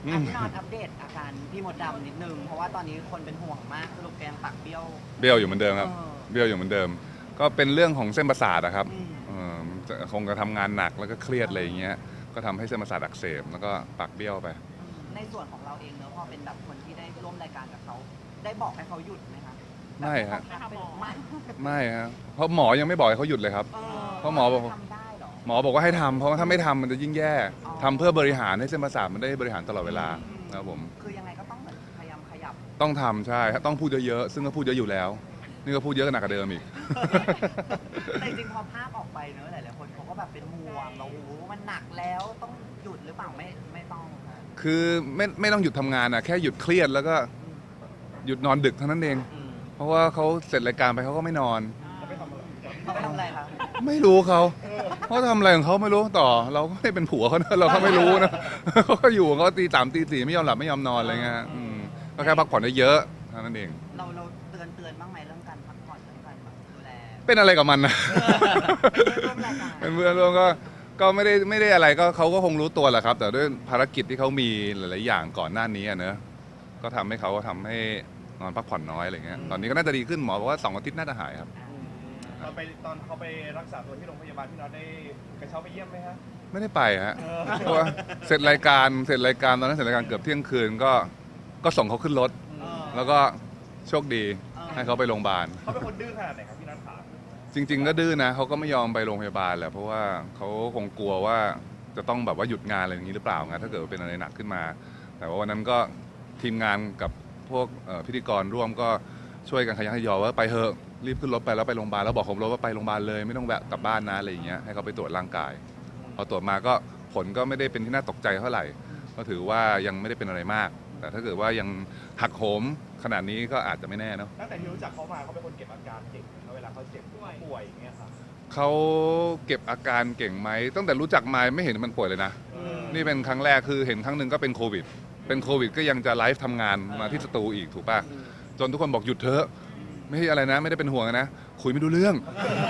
พี่นอนอัปเดตอาการพี่มดดำนิดนึงเพราะว่าตอนนี้คนเป็นห่วงมากสรุปแกงปากเบี้ยวเบี้ยวอยู่เหมือนเดิมครับเบี้ยวอยู่เหมือนเดิมก็เป็นเรื่องของเส้นประสาทนะครับคงจะทำงานหนักแล้วก็เครียดอะไรอย่างเงี้ยก็ทำให้เส้นประสาทอักเสบแล้วก็ปากเบี้ยวไปในส่วนของเราเองเนอะพอเป็นแบบคนที่ได้ร่วมรายการกับเขาได้บอกให้เขาหยุดไหมคะไม่ฮะไม่ไม่ฮะเพราะหมอยังไม่บอกให้เขาหยุดเลยครับเพราะหมอบอกทำได้เหรอหมอบอกว่าให้ทำเพราะว่าถ้าไม่ทำมันจะยิ่งแย่ทำเพื่อบริหารให้เส้นประสาทมันได้บริหารตลอดเวลานะครับผมคือยังไงก็ต้องเหมือนพยายามขยับต้องทำใช่ต้องพูดเยอะๆซึ่งก็พูดเยอะอยู่แล้วนี่ก็พูดเยอะหนักกว่าเดิมอีกแต่จริงพอภาพออกไปเนอะหลายๆคนเขาก็แบบเป็นห่วงเราโอ้โหมันหนักแล้วต้องหยุดหรือเปล่าไม่ต้องคือไม่ต้องหยุดทำงานอ่ะแค่หยุดเครียดแล้วก็หยุดนอนดึกเท่านั้นเองเพราะว่าเขาเสร็จรายการไปเขาก็ไม่นอนเขาไปทำอะไรคะไม่รู้เขาทำอะไรของเขาไม่รู้ต่อเราก็ไม่ได้เป็นผัวเขานะเราก็ไม่รู้นะเขาก็อยู่เขาตี 3ตี 4ไม่ยอมหลับไม่ยอมนอนอะไรเงี้ยก็แค่พักผ่อนได้เยอะเท่านั้นเองเราเตือนบ้างไหมเรื่องการพักผ่อนเรื่องการดูแลเป็นอะไรกับมันนะเป็นเพื่อนร่วมก็ไม่ได้อะไรก็เขาก็คงรู้ตัวแหละครับแต่ด้วยภารกิจที่เขามีหลายๆอย่างก่อนหน้านี้เนอะก็ทำให้เขาทำให้นอนพักผ่อนน้อยอะไรเงี้ยตอนนี้ก็น่าจะดีขึ้นหมอบอกว่า2 อาทิตย์น่าจะหายครับตอนเขาไปรักษาตัวที่โรงพยาบาลพี่น็อตได้กระเช้าไปเยี่ยมไหมฮะไม่ได้ไปฮะเพราะว่าเสร็จรายการตอนนั้นเสร็จรายการเกือบเที่ยงคืนก็ส่งเขาขึ้นรถแล้วก็โชคดีให้เขาไปโรงพยาบาลเขาเป็นคนดื้อขนาดไหนครับพี่น็อตขาจริงๆก็ดื้อนะเขาก็ไม่ยอมไปโรงพยาบาลแหละเพราะว่าเขาคงกลัวว่าจะต้องแบบว่าหยุดงานอะไรอย่างนี้หรือเปล่าไงถ้าเกิดเป็นอะไรหนักขึ้นมาแต่ว่าวันนั้นก็ทีมงานกับพวกพิธีกรร่วมก็ช่วยกันขยันขยอว่าไปเถอะรีบขึ้นรถไปแล้วไปโรงพยาบาลแล้วบอกผมรถว่าไปโรงพยาบาลเลยไม่ต้องแวะกลับบ้านนะอะไรอย่างเงี้ยให้เขาไปตรวจร่างกายพอตรวจมาก็ผลก็ไม่ได้เป็นที่น่าตกใจเท่าไหร่ก็ถือว่ายังไม่ได้เป็นอะไรมากแต่ถ้าเกิดว่ายังหักโหมขนาดนี้ก็อาจจะไม่แน่เนาะตั้งแต่ที่รู้จักเขามาเขาเป็นคนเก็บอาการเก่งเวลาเขาเจ็บป่วยอย่างเงี้ยครับเขาเก็บอาการเก่งไหมตั้งแต่รู้จักมาไม่เห็นมันป่วยเลยนะนี่เป็นครั้งแรกคือเห็นครั้งหนึ่งก็เป็นโควิดก็ยังจะไลฟ์ทำงานมาที่สตูอีกถูกป่ะจนทุกคนบอกหยุดเถอะไม่ใช่อะไรนะไม่ได้เป็นห่วงนะคุยไม่รู้เรื่อง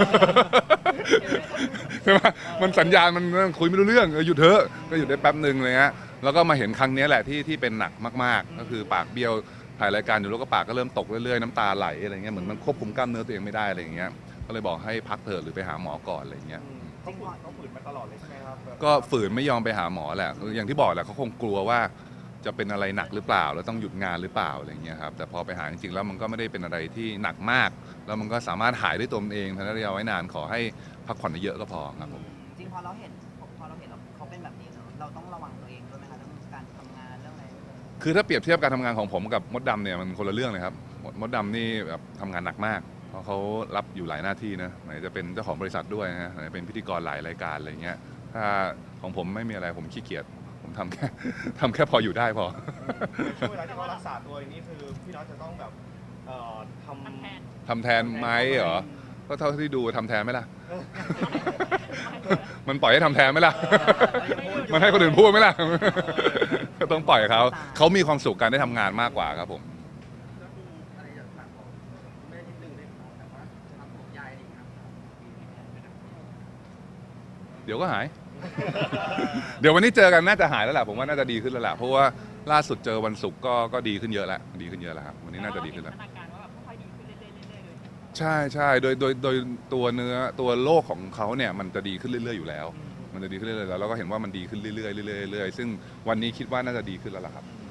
ใช่ไหมมันสัญญาณมันคุยไม่รู้เรื่องหยุดเถอะก็หยุดได้แป๊บหนึ่งเลยฮะแล้วก็มาเห็นครั้งนี้แหละที่เป็นหนักมากๆก็คือปากเบี้ยวถ่ายรายการอยู่แล้วก็ปากก็เริ่มตกเรื่อยๆน้ำตาไหลอะไรเงี้ยเหมือนมันควบคุมกล้ามเนื้อตัวเองไม่ได้อะไรอย่างเงี้ยก็เลยบอกให้พักเถอะหรือไปหาหมอก่อนอะไรเงี้ยเขาฝืนมาตลอดเลยใช่ไหมครับก็ฝืนไม่ยอมไปหาหมอแหละอย่างที่บอกแหละเขาคงกลัวว่าจะเป็นอะไรหนักหรือเปล่าแล้วต้องหยุดงานหรือเปล่าอะไรเงี้ยครับแต่พอไปหาจริงๆแล้วมันก็ไม่ได้เป็นอะไรที่หนักมากแล้วมันก็สามารถหายด้วยตัวมันเองทันระยะไว้นานขอให้พักผ่อนเยอะก็พอครับผมจริงพอเราเห็นเขาเป็นแบบนี้เราต้องระวังตัวเองด้วยไหมคะเรื่องการทำงานเรื่องอะไรคือถ้าเปรียบเทียบการทำงานของผมกับมดดำเนี่ยมันคนละเรื่องเลยครับมดดำนี่แบบทำงานหนักมากเพราะเขารับอยู่หลายหน้าที่นะไหนจะเป็นเจ้าของบริษัทด้วยนะไหนเป็นพิธีกรหลายรายการอะไรเงี้ยถ้าของผมไม่มีอะไรผมขี้เกียจผมทำแค่พออยู่ได้พอช่วงเวลาที่เขารักษาตัวอย่างนี้คือพี่น็อตจะต้องแบบทำแทนไหมเหรอก็เท่าที่ดูทำแทนไหมล่ะมันปล่อยให้ทำแทนไหมล่ะมันให้คนอื่นพูดไหมล่ะก็ต้องปล่อยเขามีความสุขการได้ทำงานมากกว่าครับผมเดี๋ยวก็หายเดี๋ยววันนี้เจอกันน่าจะหายแล้วแหละผมว่าน่าจะดีขึ้นแล้วแหละเพราะว่าล่าสุดเจอวันศุกร์ก็ดีขึ้นเยอะแล้วครับวันนี้น่าจะดีขึ้นแล้วใช่โดยตัวเนื้อตัวโรคของเขาเนี่ยมันจะดีขึ้นเรื่อยๆอยู่แล้วมันจะดีขึ้นเรื่อยๆแล้วเราก็เห็นว่ามันดีขึ้นเรื่อยๆซึ่งวันนี้คิดว่าน่าจะดีขึ้นแล้วล่ะครับ